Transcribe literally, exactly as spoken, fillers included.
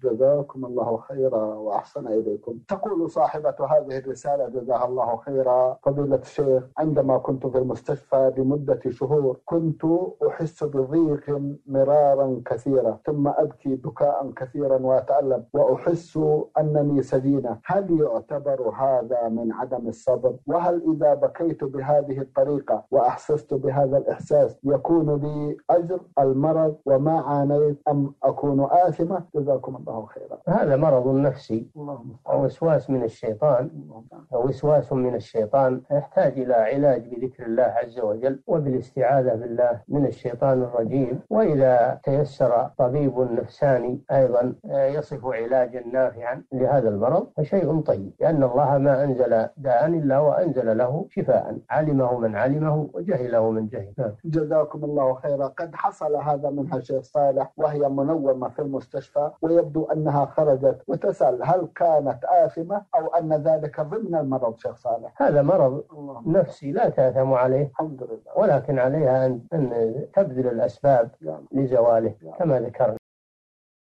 جزاكم الله خيرا وأحسن إليكم. تقول صاحبة هذه الرسالة جزاها الله خيرا: فضيلة الشيخ، عندما كنت في المستشفى لمدة شهور كنت أحس بضيق مرارا كثيرا، ثم أبكي بكاء كثيرا وأتألم وأحس أنني سجينة. هل يعتبر هذا من عدم الصبر؟ وهل إذا بكيت بهذه الطريقة وأحسست بهذا الإحساس يكون لي أجر المرض وما عانيت، أم أكون آثمة؟ جزاكم الله خيرا. هذا مرض نفسي أو وسواس من الشيطان، أو وسواس من الشيطان يحتاج إلى علاج بذكر الله عز وجل وبالاستعاذة بالله من الشيطان الرجيم. وإذا تيسر طبيب نفساني أيضا يصف علاجا نافعا لهذا المرض فشيء طيب، لأن الله ما أنزل داء إلا وأنزل له شفاء، علمه من علمه وجهله من جهله. جزاكم الله خيرا. قد حصل هذا منها شيخ صالح وهي منومة في المستشفى، ويبدو أنها خرجت وتسأل هل كانت آثمة أو أن ذلك ضمن المرض. شيخ صالح، هذا مرض نفسي لا تأثم عليه الحمد لله، ولكن عليها أن تبذل الأسباب لزواله كما ذكرنا.